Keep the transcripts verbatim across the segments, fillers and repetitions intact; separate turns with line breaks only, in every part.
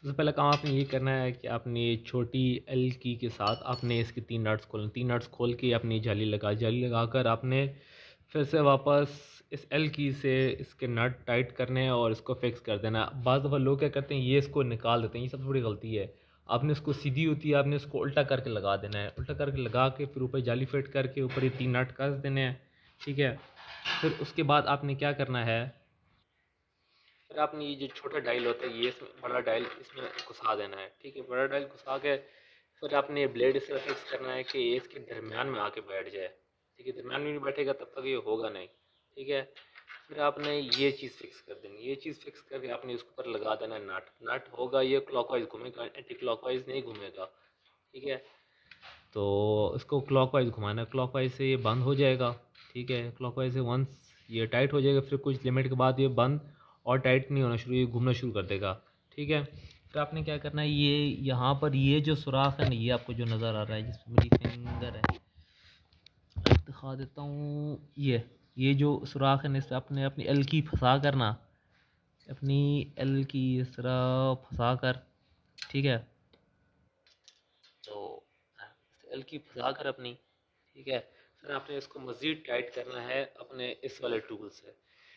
सबसे पहला काम आपने ये करना है कि आपने छोटी एल की के साथ आपने इसके तीन नट्स खोलने तीन नट्स खोल के अपनी जाली लगा जाली लगाकर आपने फिर से वापस इस एल की से इसके नट टाइट करने हैं और इसको फिक्स कर देना। बाज़ दफ़ा लोग क्या करते हैं, ये इसको निकाल देते हैं, ये सबसे बड़ी गलती है। आपने इसको सीधी होती है, आपने इसको उल्टा करके लगा देना है, उल्टा करके लगा के फिर ऊपर जाली फिट करके ऊपर ये तीन नट कस देने हैं। ठीक है, फिर उसके बाद आपने क्या करना है, फिर आपने ये जो छोटा डायल होता है ये इसमें बड़ा डायल इसमें घुसा देना है। ठीक है, बड़ा डायल घुसा के फिर आपने ब्लेड इसे फिक्स करना है कि ये इसके दरमियान में आके बैठ जाए। ठीक है, दरमियान में नहीं बैठेगा तब तक ये होगा नहीं। ठीक है, फिर आपने ये चीज़ फिक्स कर देनी, ये चीज़ फिक्स करके आपने उसके ऊपर लगा देना है नट। नट होगा ये क्लॉकवाइज घूमेगा, एंटी क्लॉकवाइज नहीं घूमेगा। ठीक है, तो इसको क्लॉकवाइज घुमाना है, क्लॉकवाइज से ये बंद हो जाएगा। ठीक है, क्लॉकवाइज से वंस ये टाइट हो जाएगा फिर कुछ लिमिट के बाद ये बंद और टाइट नहीं होना शुरू, ये घूमना शुरू कर देगा। ठीक है, फिर आपने क्या करना है, ये यहाँ पर ये जो सुराख है ना, ये आपको जो नज़र आ रहा है जिसमें मेरी फिंगर है, दिखा देता हूँ, ये ये जो सुराख है ना, इससे आपने अपनी एल की फंसा करना, अपनी एल की इस तरह फंसा कर। ठीक है, तो एल की फंसा कर अपनी, ठीक है, फिर आपने इसको मज़ीद टाइट करना है अपने इस वाले टूल से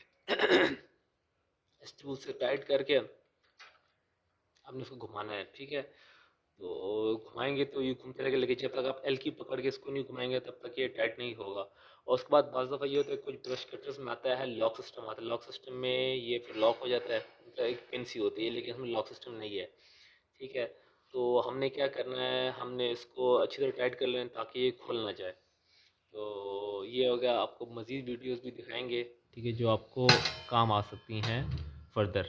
इस टूल से टाइट करके आपने उसको घुमाना है। ठीक है, तो घुमाएंगे तो ये घूमते रहेगा, लेकिन जब तक आप एल की पकड़ के इसको नहीं घुमाएंगे तब तक ये टाइट नहीं होगा। और उसके बाद बाज़ दफ़ा ये होता है, कुछ ब्रश कटर्स में आता है लॉक सिस्टम आता है, लॉक सिस्टम में ये फिर लॉक हो जाता है, मतलब एक पिन सी होती है, लेकिन इसमें लॉक सिस्टम नहीं है। ठीक है, तो हमने क्या करना है, हमने इसको अच्छी तरह टाइट कर लेना ताकि ये खुल ना जाए। तो ये हो गया, आपको मज़ीद वीडियोस भी दिखाएंगे, ठीक है, जो आपको काम आ सकती हैं फर्दर।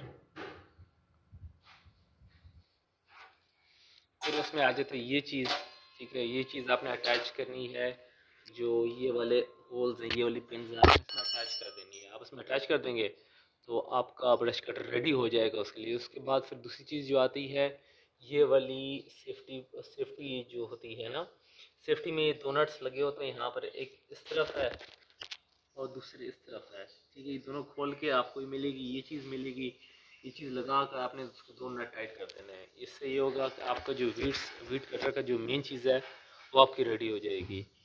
फिर उसमें आ जाता है ये चीज़। ठीक है, ये चीज़ आपने अटैच करनी है, जो ये वाले होल्स हैं, ये वाली पिन्स हैं, आपने इसमें अटैच कर देनी है। आप इसमें अटैच कर देंगे तो आपका ब्रश कटर रेडी हो जाएगा उसके लिए। उसके बाद फिर दूसरी चीज़ जो आती है, ये वाली सेफ्टी सेफ्टी जो होती है ना, सेफ्टी में दो नट्स लगे होते हैं, यहाँ पर एक इस तरफ है और दूसरी इस तरफ है। ठीक है, ये दोनों खोल के आपको मिलेगी, ये चीज़ मिलेगी, ये चीज़ लगा कर आपने उसको दो मिनट टाइट कर देना है। इससे ये होगा कि आपका जो वीट्स वीट कटर का जो मेन चीज़ है वो आपकी रेडी हो जाएगी।